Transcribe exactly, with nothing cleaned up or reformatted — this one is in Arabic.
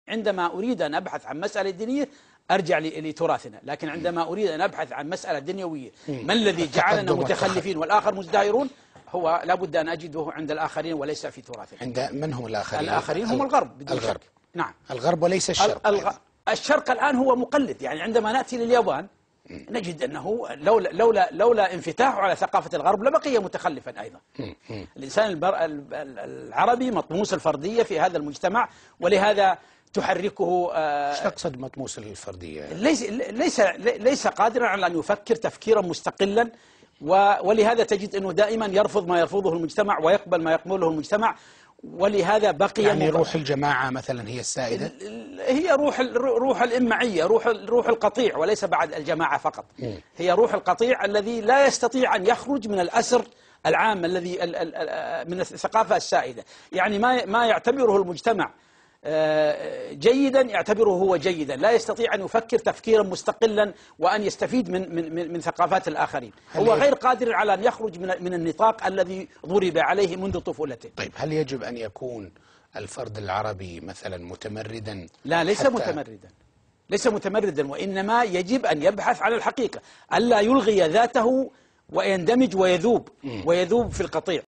عندما أريد أن أبحث عن مسألة دينية أرجع لتراثنا، لكن عندما أريد أن أبحث عن مسألة دنيوية ما الذي جعلنا متخلفين والآخر مزدهرون، هو لابد أن أجده عند الآخرين وليس في تراثنا. عند من هم الآخرين؟ الآخرين هم الغرب بدون الغرب. شك. نعم، الغرب وليس الشرق. الغ... الشرق الآن هو مقلد، يعني عندما نأتي لليابان نجد أنه لولا, لولا, لولا انفتاحه على ثقافة الغرب لبقي متخلفا أيضا. الإنسان البر... العربي مطموس الفردية في هذا المجتمع، ولهذا تحركه. ايش تقصد مطموس الفردية؟ ليس ليس ليس قادرا على أن يفكر تفكيرا مستقلا، ولهذا تجد أنه دائما يرفض ما يرفضه المجتمع ويقبل ما يقبله المجتمع، ولهذا بقي يعني روح الجماعة مثلا هي السائدة؟ هي روح روح الإمعية، روح روح القطيع، وليس بعد الجماعة فقط. هي روح القطيع الذي لا يستطيع أن يخرج من الأسر العام الذي من الثقافة السائدة. يعني ما ما يعتبره المجتمع جيدا يعتبره هو جيدا، لا يستطيع أن يفكر تفكيرا مستقلا وأن يستفيد من من من, من ثقافات الآخرين. هو غير قادر على أن يخرج من من النطاق الذي ضرب عليه منذ طفولته. طيب، هل يجب أن يكون الفرد العربي مثلا متمردا؟ لا، ليس متمردا، ليس متمردا، وإنما يجب أن يبحث عن الحقيقة، ألا يلغي ذاته ويندمج ويذوب ويذوب في القطيع.